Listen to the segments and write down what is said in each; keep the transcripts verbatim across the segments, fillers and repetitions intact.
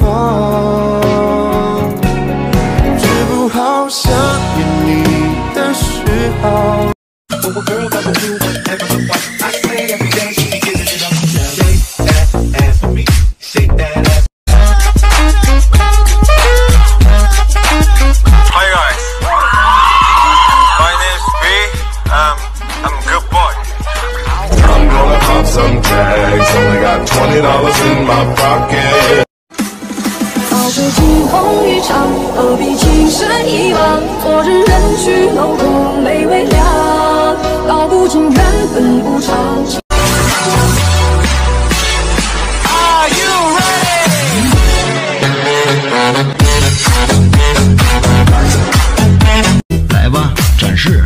风，治不好想念你的嗜好。 Some tags, only got twenty dollars in my pocket. 早知惊鸿一场，何必情深一往？昨日人去楼空，泪微凉。道不尽缘分无常。Are you ready？ 来吧，展示。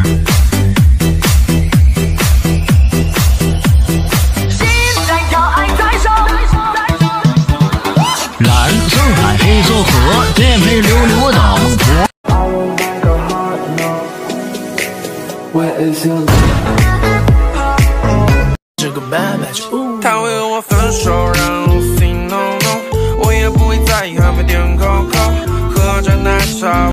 黑淞河颠沛流流到孟婆。 这个 bad bitch， 他会和我分手，然后 say no no， 我也不会在意，喝杯点可可，喝着奶茶。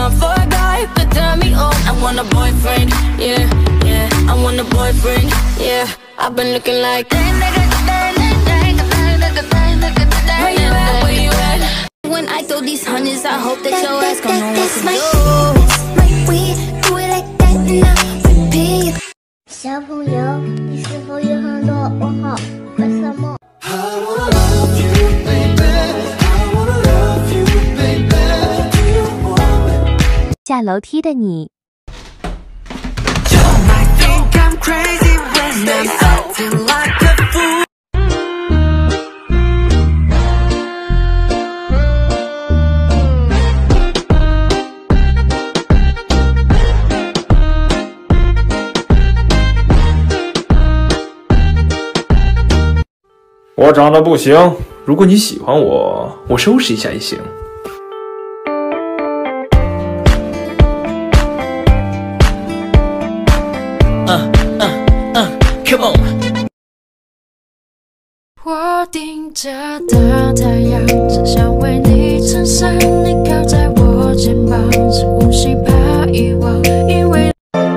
I've been looking like when I throw these hundreds, I hope that your ass gon' know what to do. That's my way, do it like that and I repeat. 小朋友，你是否有很多问号？为什么？ I wanna love you, baby. I wanna love you, baby. Do you want me? 下楼梯的你。 You might think I'm crazy when I'm acting like a fool. 我长得不行，如果你喜欢我，我收拾一下也行。 嗯嗯嗯 ，Come on。 我盯着大太阳，只想为你撑伞，你靠在我肩膀，是呼吸怕遗忘，因为。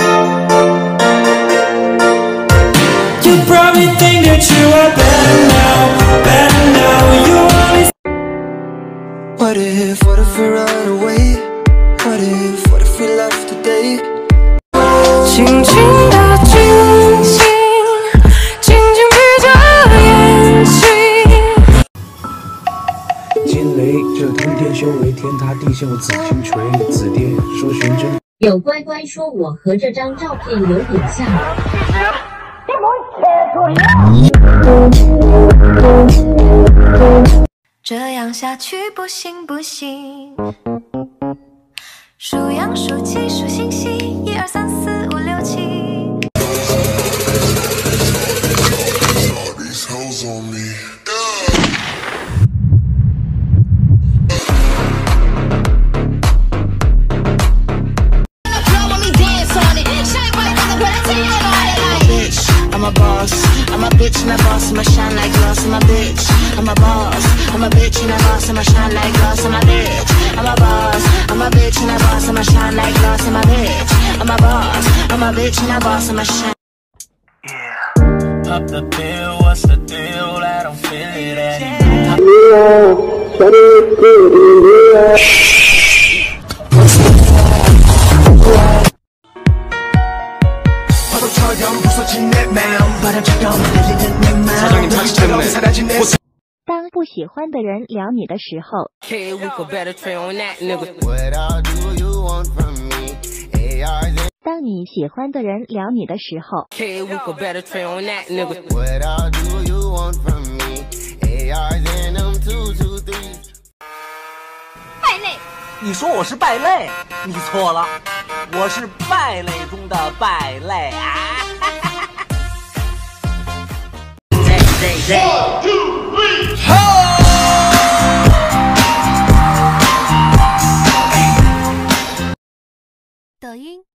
You probably think that you are better now, better now. You only. What if, what if we run away? What if, what if we left today? 轻轻的惊醒，紧紧闭着眼睛。 惊雷，这通天修为，天塌地陷，我紫金锤，紫蝶说寻真。 有乖乖说我和这张照片有点像。 这样下去不行不行，数羊数鸡数星星，一二三四五六七。 I'm a boss, I'm a bitch and a boss, I'ma shine like glass, I'm a bitch. I'm a boss, I'm a bitch and a boss, I'ma shine like glass, I'm a bitch. I'm a boss, I'm a bitch and a boss, I'ma shine like glass, I'm a bitch. I'm a boss, I'm a bitch and a boss, I'ma shine. Up the bill, what's the deal? I don't feel it anymore. But 当不喜欢的人聊你的时候，当你喜欢的人聊你的时候， 败类！你说我是败类？你错了，我是败类中的败类啊！ One, two, three, 抖音。